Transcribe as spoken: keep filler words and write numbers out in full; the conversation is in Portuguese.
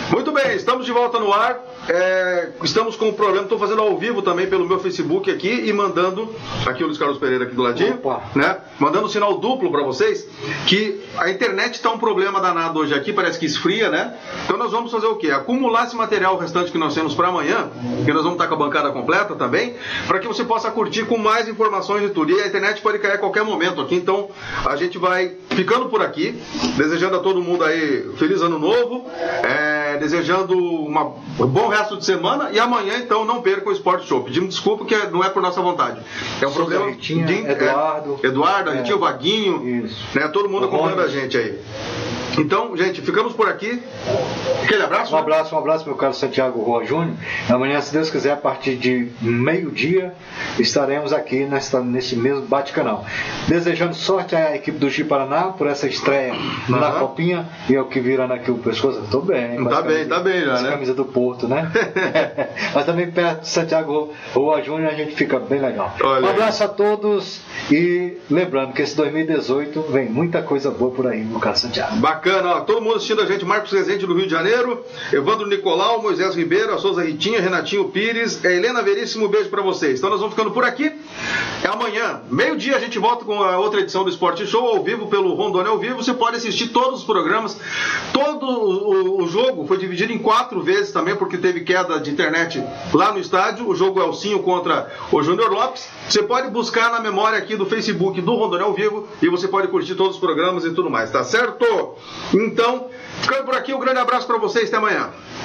Muito bem, estamos de volta no ar. É, estamos com o programa, estou fazendo ao vivo também pelo meu Facebook aqui e mandando, aqui o Luiz Carlos Pereira aqui do ladinho, Opa. né? Mandando um sinal duplo para vocês, que a internet está um problema danado hoje aqui, parece que esfria, né? Então nós vamos fazer o quê? Acumular esse material restante que nós temos para amanhã, que nós vamos estar com a bancada completa também, para que você possa curtir com mais informações e tudo. E a internet pode cair a qualquer momento aqui, então a gente vai ficando por aqui, desejando a todo mundo aí feliz ano novo, é, desejando uma, um bom resto de semana e amanhã então não perca o Sport Show. Pedimos desculpa que não é por nossa vontade. É um problema Ritinha, de Eduardo, é, Eduardo, a Ritinha, é, o Vaguinho, isso. né, todo mundo o acompanhando Gomes. a gente aí. Então, gente, ficamos por aqui. Aquele abraço. Um abraço, um abraço, meu caro Santiago Roa Júnior. Amanhã, se Deus quiser, a partir de meio-dia, estaremos aqui nesta, nesse mesmo bate-canal. Desejando sorte à equipe do Gi Paraná por essa estreia uhum. na Copinha. E eu que virando aqui o pescoço, estou bem. Tá bem, tá bem já, né? Camisa do Porto, né? Mas também perto de Santiago Roa Júnior a gente fica bem legal. Olha um abraço aí a todos e lembrando que esse dois mil e dezoito vem muita coisa boa por aí, meu caro Santiago. Bacana, ó, todo mundo assistindo a gente, Marcos Rezende do Rio de Janeiro, Evandro Nicolau, Moisés Ribeiro, a Souza Ritinha, Renatinho Pires, a Helena Veríssimo, um beijo pra vocês. Então nós vamos ficando por aqui. É amanhã, meio-dia, a gente volta com a outra edição do Sport Show ao vivo pelo Rondônia ao Vivo. Você pode assistir todos os programas. Todo o, o jogo foi dividido em quatro vezes também, porque teve queda de internet lá no estádio. O jogo é o Elcinho contra o Júnior Lopes. Você pode buscar na memória aqui do Facebook do Rondônia ao Vivo e você pode curtir todos os programas e tudo mais, tá certo? Então, ficando por aqui, um grande abraço para vocês, até amanhã.